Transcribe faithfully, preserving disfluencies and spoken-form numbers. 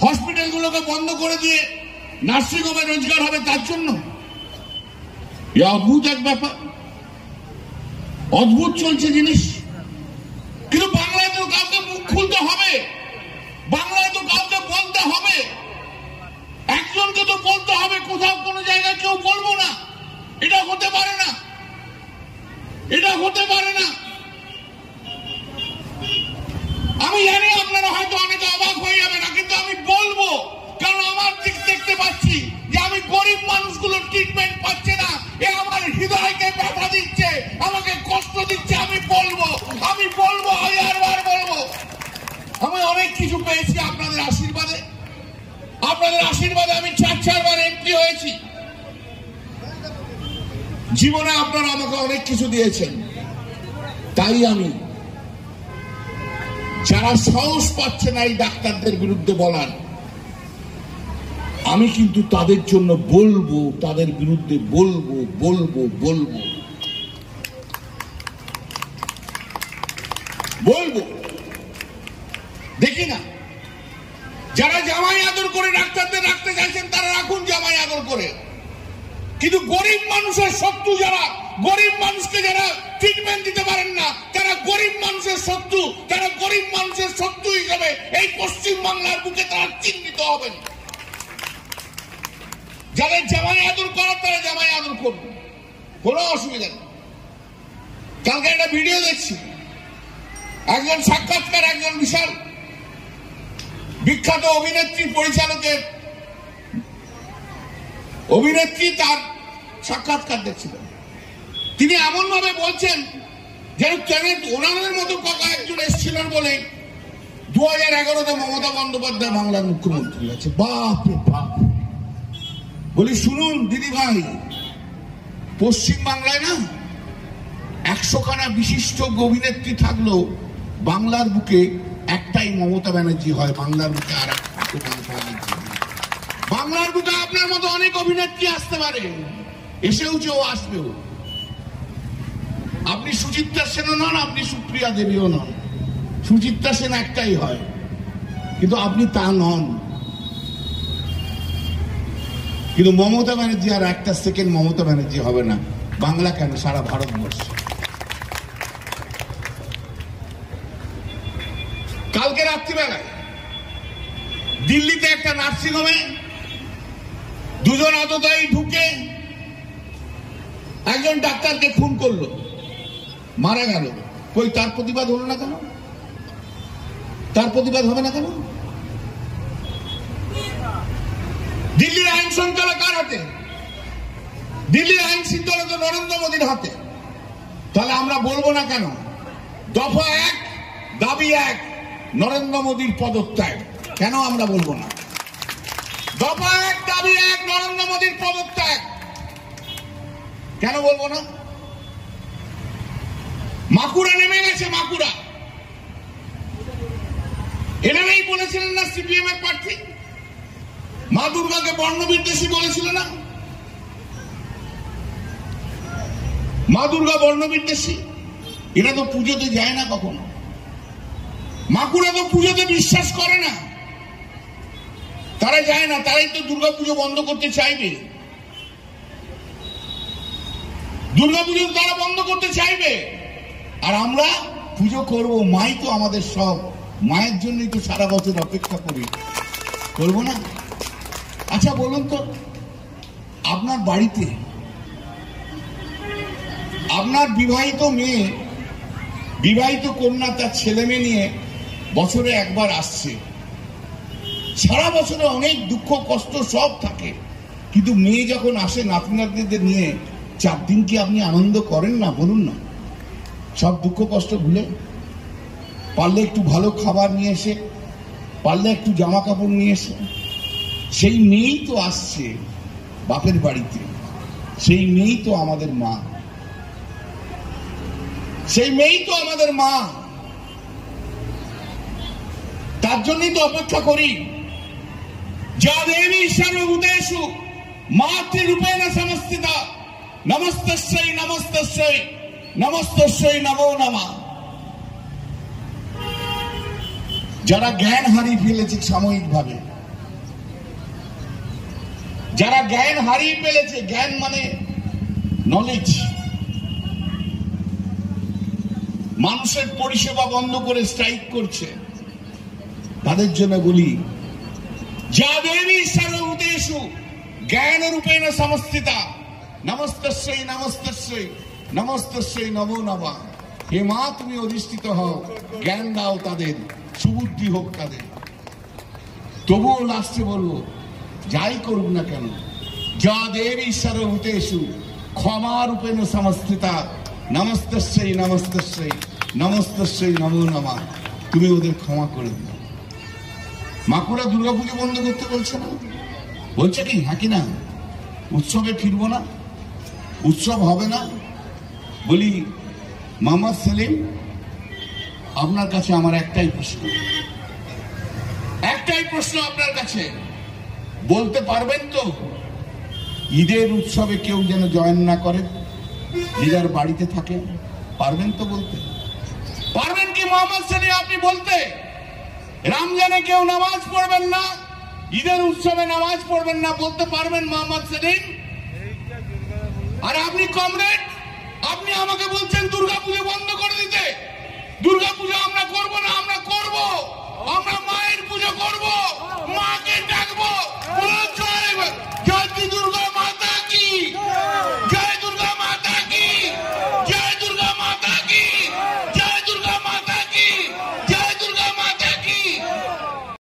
হসপিটালগুলোকে বন্ধ করে দিয়ে নার্সিংহোমে রোজগার হবে তার জন্য? অদ্ভুত এক ব্যাপার, অদ্ভুত চলছে জিনিস। কিন্তু বাংলায় তো কাউকে মুখ খুলতে হবে, বাংলায় তো কাউকে বলতে হবে, একজনকে তো বলতে হবে। কোথাও কোনো জায়গায় কেউ বলবো না, এটা হতে পারে না, এটা হতে পারে না। আমি জানি আপনারা হয়তো অনেকে অবাক হয়ে যাবে না, কিন্তু আমি বলবো, কারণ আমার দিক দেখতে পাচ্ছি যে আমি গরিব মানুষগুলো ট্রিটমেন্ট পাচ্ছে না, এ আমার হৃদয়কে ব্যথা দিচ্ছে, আমাকে কষ্ট দিচ্ছে। আমি বলবো, আমি বলবো, হাজারবার বলবো। আমি অনেক কিছু পেয়েছি আপনাদের আশীর্বাদে, আপনাদের আশীর্বাদে আমি চার চারবার এমপি হয়েছি। জীবনে আপনারা আমাকে অনেক কিছু দিয়েছেন, তাই আমি যারা সাহস পাচ্ছে না এই ডাক্তারদের বিরুদ্ধে বলার, আমি কিন্তু তাদের জন্য বলবো, তাদের বিরুদ্ধে বলবো বলবো বলবো বলবো। দেখি না, যারা জামাই আদর করে ডাক্তারদের রাখতে চাইছেন তারা রাখুন জামাই আদর করে, কিন্তু গরিব মানুষের শত্রু যারা, গরিব মানুষকে যারা ট্রিটমেন্ট দিতে পারেন না, তারা গরিব মানুষের শত্রু, তারা গরিব মানুষের শত্রু হিসেবে এই পশ্চিম বাংলার বুকে তারা চিহ্নিত হবেন। যাদের জামাই আদর করার তারা জামাই আদর করবে, কোনো অসুবিধা নেই। কালকে একটা ভিডিও দেখছি, একজন সাক্ষাৎকার, একজন বিশাল বিখ্যাত অভিনেত্রী, পরিচালকের অভিনেত্রী, তার সাক্ষাৎকার দেখছিলেন। তিনি এমন ভাবে বলছেন যেন কেন ওনাদের মতো কাকা একজন এসেছিলেন বলে দু হাজার এগারোতে মমতা বন্দ্যোপাধ্যায় বাংলার মুখ্যমন্ত্রী আছে। বাপ রে বাপ। বলি শুনুন দিদি ভাই, পশ্চিম বাংলায় না একশো খানা বিশিষ্ট অভিনেত্রী থাকলেও বাংলার বুকে একটাই মমতা ব্যানার্জি হয়, বাংলার বুকে আর একটা ব্যানার্জি। বাংলার বুকে আপনার মতো অনেক অভিনেত্রী আসতে পারে, এসেও যে ও আসবেও। আপনি সুচিত্রা সেনও নন, আপনি সুপ্রিয়া দেবীও নন। সুচিত্রা সেন একটাই হয়, কিন্তু আপনি তা নন। কিন্তু মমতা ব্যানার্জি আর একটা সেকেন্ড মমতা ব্যানার্জি হবে না। বাংলা কেন, সারা ভারতবর্ষ। কালকে রাত্রিবেলায় দিল্লিতে একটা নার্সিংহোমে দুজন আততায়ী ঢুকে একজন ডাক্তারকে খুন করলো, মারা গেল। কই তার প্রতিবাদ হলো না কেন? তার প্রতিবাদ হবে না কেন? দিল্লির আইন শৃঙ্খলা কার হাতে? দিল্লির আইন শৃঙ্খলা তো নরেন্দ্র মোদীর হাতে। তাহলে আমরা বলবো না কেন? দফা এক, দাবি এক, নরেন্দ্র মোদীর পদত্যাগ। কেন আমরা বলবো না? দফা এক, দাবি এক, নরেন্দ্র মোদীর পদত্যাগ। কেন বলবো না? মাকুড়া নেমে গেছে, মাকুড়া। এনারাই বলেছিলেন না সিপিএম এর প্রার্থী মা দুর্গাকে বর্ণবিদ্বেষী বলেছিল না? মা দুর্গা বর্ণবিদ্বেষী। এরা তো পুজোতে যায় না কখনো, মাকুড়া তো পুজোতে বিশ্বাস করে না, তারা যায় না। তারাই তো দুর্গা পুজো বন্ধ করতে চাইবে, দুর্গা পুজো তারা বন্ধ করতে চাইবে। আর আমরা পুজো করব, মাই তো আমাদের সব, মায়ের জন্যই তো সারা বছর অপেক্ষা করি, করব না? আচ্ছা বলুন তো, আপনার বাড়িতে আপনার বিবাহিত মেয়ে, বিবাহিত কন্যা তার ছেলে মেয়ে নিয়ে বছরে একবার আসছে, সারা বছরে অনেক দুঃখ কষ্ট সব থাকে, কিন্তু মেয়ে যখন আসে নাতি নাতনিদের নিয়ে, চার দিন কি আপনি আনন্দ করেন না? বলুন না। সব দুঃখ কষ্ট ভুলে পারলে একটু ভালো খাবার নিয়ে এসে, পারলে একটু জামা কাপড় নিয়ে এসে, সেই মেয়েই তো আসছে বাপের বাড়িতে, সেই মেয়েই তো আমাদের মা, সেই মেয়েই তো আমাদের মা। তার জন্যই তো অপেক্ষা করি। যা দেবী সর্বভূতেষু মাতৃরূপেণ সংস্থিতা নমস্তস্যৈ নমস্তস্যৈ নমস্তস্যৈ নমো নমঃ। যারা জ্ঞান হারিয়ে ফেলেছে সাময়িকভাবে, যারা জ্ঞান হারিয়ে ফেলেছে, জ্ঞান মানে নলেজ, মানুষের পরিষেবা বন্ধ করে স্ট্রাইক করছে, তাদের জন্য বলি যা দেবী সর্বভূতেষু জ্ঞান রূপেণ সমস্থিতা নমস্তস্যৈ নমস্তস্যৈ নমস্তস্যৈ নমো নমঃ। হে মা, তুমি অধিষ্ঠিত হও, জ্ঞান দাও তাদের, সুবুদ্ধি হোক তাদের। তবুও লাস্টে বলবো, যাই করুক না কেন, যা দেবী সর্বভূতেষু ক্ষমা রূপেণ সমস্থিতা নমস্তস্যৈ নমস্তস্যৈ নমস্তস্যৈ নমো নমঃ। তুমি ওদের ক্ষমা করে দাও। মাকুড়া দুর্গাপুজো বন্ধ করতে বলছে না, বলছে কি হ্যাঁ কি না, উৎসবে ফিরবো না, উৎসব হবে না। বলি মোহাম্মদ সেলিম, আপনার কাছে আমার একটাই প্রশ্ন, একটাই প্রশ্ন আপনার কাছে, বলতে পারবেন তো ঈদের উৎসবে কেউ যেন জয়েন না করে, যে যার বাড়িতে থাকে? পারবেন তো বলতে? পারবেন কি মোহাম্মদ সেলিম আপনি বলতে? রমজানে কেউ নামাজ পড়বেন না, ঈদের উৎসবে নামাজ পড়বেন না, বলতে পারবেন মোহাম্মদ সেলিম? আর আপনি কমরেড, আপনি আমাকে বলছেন দুর্গাপুজো বন্ধ করে দিতে। দুর্গাপুজো আমরা করব না, আমরা করব, আমরা মায়ের পুজো করব।